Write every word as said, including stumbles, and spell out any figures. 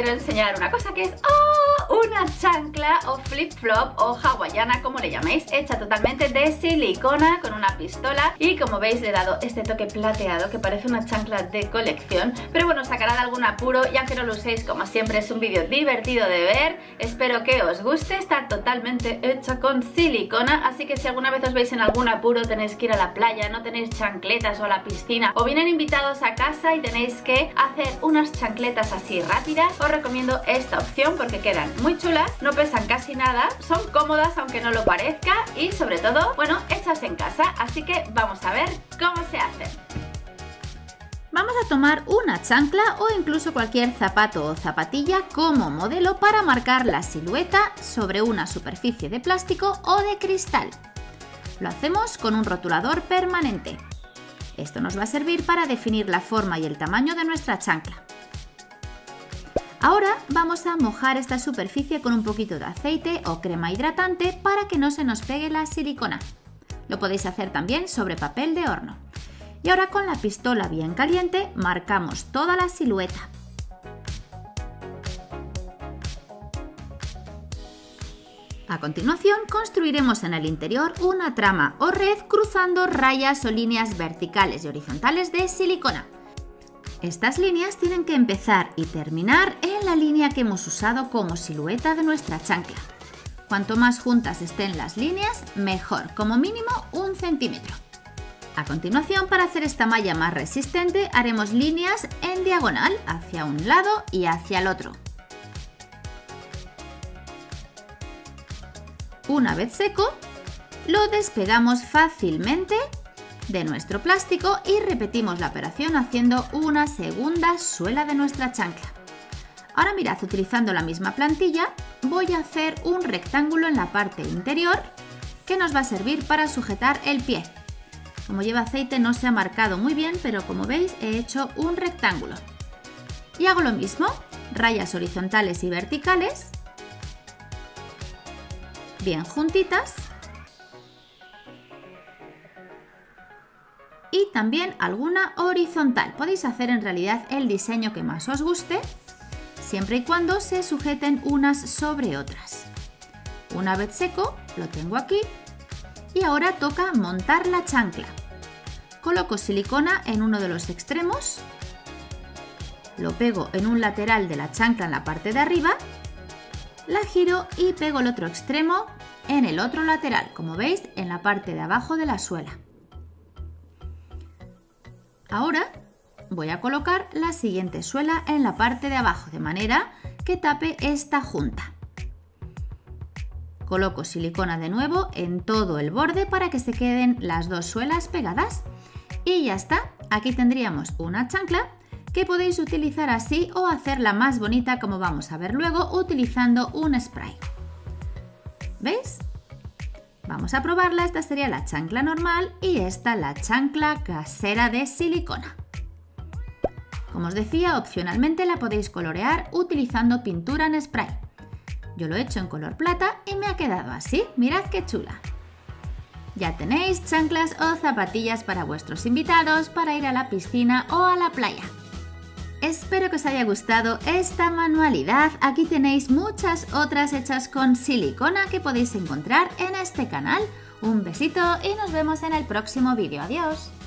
quiero enseñar una cosa que es ¡oh! Una chancla o flip-flop o hawaiana, como le llaméis, hecha totalmente de silicona con una pistola, y como veis le he dado este toque plateado que parece una chancla de colección, pero bueno, sacará de algún apuro, y aunque no lo uséis, como siempre es un vídeo divertido de ver, espero que os guste. Está totalmente hecha con silicona, así que si alguna vez os veis en algún apuro, tenéis que ir a la playa, no tenéis chancletas, o a la piscina, o vienen invitados a casa y tenéis que hacer unas chancletas así rápidas, os recomiendo esta opción porque quedan muy chulas, no pesan casi nada, son cómodas aunque no lo parezca, y sobre todo, bueno, hechas en casa. Así que vamos a ver cómo se hacen. Vamos a tomar una chancla o incluso cualquier zapato o zapatilla como modelo para marcar la silueta sobre una superficie de plástico o de cristal. Lo hacemos con un rotulador permanente. Esto nos va a servir para definir la forma y el tamaño de nuestra chancla. Ahora vamos a mojar esta superficie con un poquito de aceite o crema hidratante para que no se nos pegue la silicona. Lo podéis hacer también sobre papel de horno. Y ahora con la pistola bien caliente marcamos toda la silueta. A continuación construiremos en el interior una trama o red cruzando rayas o líneas verticales y horizontales de silicona. Estas líneas tienen que empezar y terminar en la línea que hemos usado como silueta de nuestra chancla. Cuanto más juntas estén las líneas, mejor, como mínimo un centímetro. A continuación, para hacer esta malla más resistente, haremos líneas en diagonal hacia un lado y hacia el otro. Una vez seco, lo despegamos fácilmente de nuestro plástico y repetimos la operación haciendo una segunda suela de nuestra chancla. Ahora mirad, utilizando la misma plantilla, voy a hacer un rectángulo en la parte interior que nos va a servir para sujetar el pie. Como lleva aceite no se ha marcado muy bien, pero como veis he hecho un rectángulo. Y hago lo mismo, rayas horizontales y verticales, bien juntitas, y también alguna horizontal. Podéis hacer en realidad el diseño que más os guste, siempre y cuando se sujeten unas sobre otras. Una vez seco, lo tengo aquí, y ahora toca montar la chancla. Coloco silicona en uno de los extremos, lo pego en un lateral de la chancla en la parte de arriba, la giro y pego el otro extremo en el otro lateral, como veis, en la parte de abajo de la suela. Ahora voy a colocar la siguiente suela en la parte de abajo, de manera que tape esta junta. Coloco silicona de nuevo en todo el borde para que se queden las dos suelas pegadas. Y ya está, aquí tendríamos una chancla que podéis utilizar así o hacerla más bonita, como vamos a ver luego, utilizando un spray. ¿Veis? Vamos a probarla. Esta sería la chancla normal y esta la chancla casera de silicona. Como os decía, opcionalmente la podéis colorear utilizando pintura en spray. Yo lo he hecho en color plata y me ha quedado así. Mirad qué chula. Ya tenéis chanclas o zapatillas para vuestros invitados, para ir a la piscina o a la playa. Espero que os haya gustado esta manualidad. Aquí tenéis muchas otras hechas con silicona que podéis encontrar en este canal. Un besito y nos vemos en el próximo vídeo. Adiós.